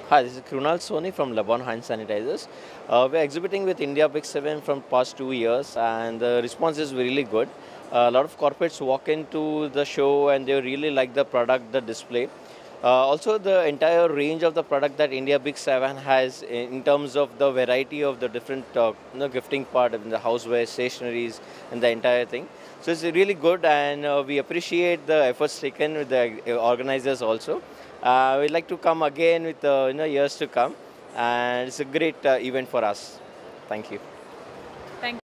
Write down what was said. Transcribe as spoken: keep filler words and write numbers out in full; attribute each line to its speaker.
Speaker 1: Hi, this is Krunal Soni from Lebanon Hand Sanitizers. Uh, we're exhibiting with India Big Seven from past two years, and the response is really good. Uh, a lot of corporates walk into the show and they really like the product, the display. Uh, also, the entire range of the product that India Big Seven has in in terms of the variety of the different uh, you know, gifting part of the houseware, stationaries, and the entire thing. So it's really good, and uh, we appreciate the efforts taken with the uh, organizers also. Uh, we'd like to come again with uh, you know years to come, and it's a great uh, event for us. Thank you.